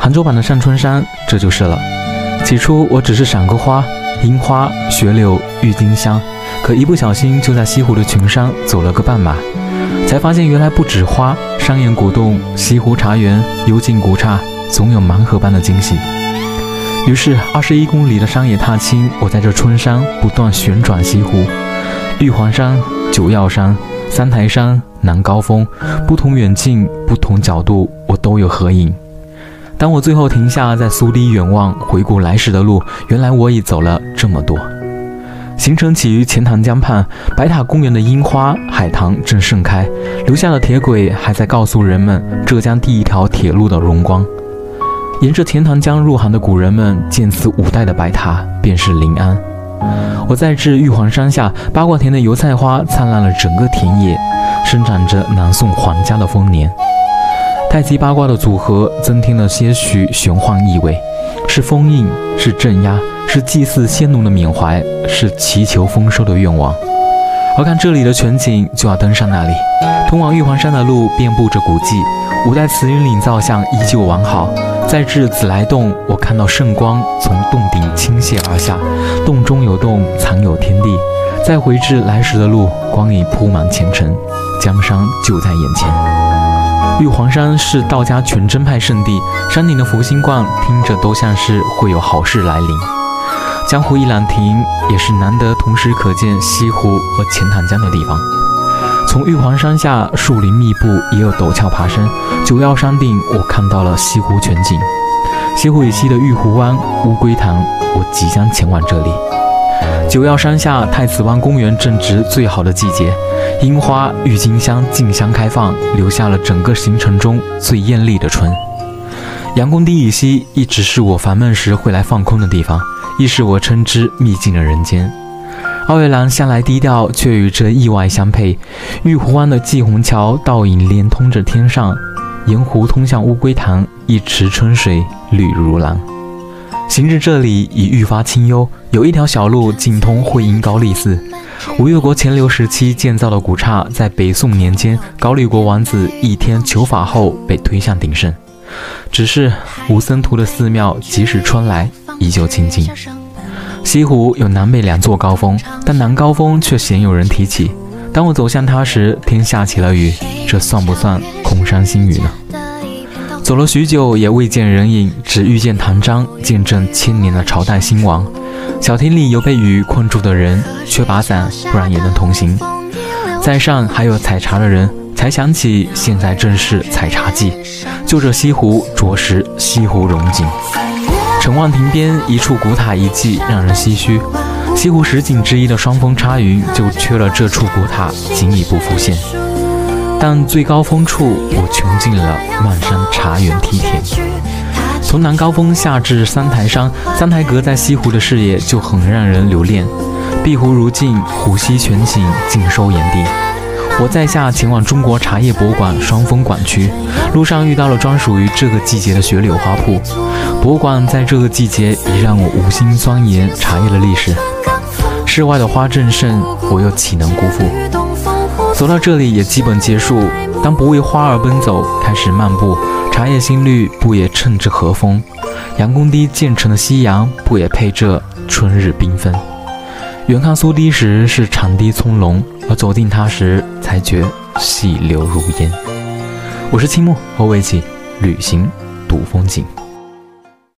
杭州版的上春山，这就是了。起初我只是赏个花，樱花、雪柳、郁金香，可一不小心就在西湖的群山走了个半马，才发现原来不止花，山岩古洞、西湖茶园、幽静古刹，总有盲盒般的惊喜。于是21公里的山野踏青，我在这春山不断旋转西湖，玉皇山、九曜山、三台山、南高峰，不同远近、不同角度，我都有合影。当我最后停下，在苏堤远望，回顾来时的路，原来我已走了这么多。行程起于钱塘江畔，白塔公园的樱花、海棠正盛开，留下的铁轨还在告诉人们浙江第一条铁路的荣光。沿着钱塘江入杭的古人们建此5代的白塔，便是临安。我在至玉皇山下，八卦田的油菜花灿烂了整个田野，生长着南宋皇家的丰年。太极八卦的组合增添了些许玄幻意味，是封印，是镇压，是祭祀先奴的缅怀，是祈求丰收的愿望。而看这里的全景，就要登上那里。通往玉皇山的路遍布着古迹，5代慈云岭造像依旧完好。再至紫来洞，我看到圣光从洞顶倾泻而下，洞中有洞，藏有天地。再回至来时的路，光影铺满前程，江山就在眼前。玉皇山是道家全真派圣地，山顶的福星观听着都像是会有好事来临。江湖一览亭也是难得同时可见西湖和钱塘江的地方。从玉皇山下，树林密布，也有陡峭爬升。九曜山顶，我看到了西湖全景。西湖以西的玉湖湾、乌龟潭，我即将前往这里。九曜山下，太子湾公园正值最好的季节，樱花、郁金香竞相开放，留下了整个行程中最艳丽的春。杨公堤以西一直是我烦闷时会来放空的地方，亦是我称之秘境的人间。奥月兰向来低调，却与这意外相配。玉湖湾的系虹桥倒影连通着天上，沿湖通向乌龟潭，一池春水绿如蓝。行至这里已愈发清幽，有一条小路径通会阴高丽寺。吴越国乾隆时期建造的古刹，在北宋年间高丽国王子义天求法后被推向鼎盛。只是无僧徒的寺庙，即使春来依旧清静。西湖有南北2座高峰，但南高峰却鲜有人提起。当我走向它时，天下起了雨，这算不算空山新雨呢？走了许久也未见人影，只遇见唐章，见证千年的朝代兴亡。小亭里有被雨困住的人，缺把伞，不然也能同行。在上还有采茶的人，才想起现在正是采茶季。就这西湖，着实西湖荣景。城望亭边一处古塔遗迹，让人唏嘘。西湖10景之一的双峰插云，就缺了这处古塔，景已不复现。但最高峰处，我穷尽了漫山茶园梯田。从南高峰下至三台山，三台阁在西湖的视野就很让人留恋。碧湖如镜，湖西全景尽收眼底。我在下前往中国茶叶博物馆双峰馆区，路上遇到了专属于这个季节的雪柳花铺。博物馆在这个季节已让我无心钻研茶叶的历史。室外的花正盛，我又岂能辜负？走到这里也基本结束，当不为花而奔走，开始漫步，茶叶新绿不也趁着和风？杨公堤建成的夕阳不也配着春日缤纷？远看苏堤时是长堤葱茏，而走近它时才觉细流如烟。我是清墨，和我一起旅行读风景。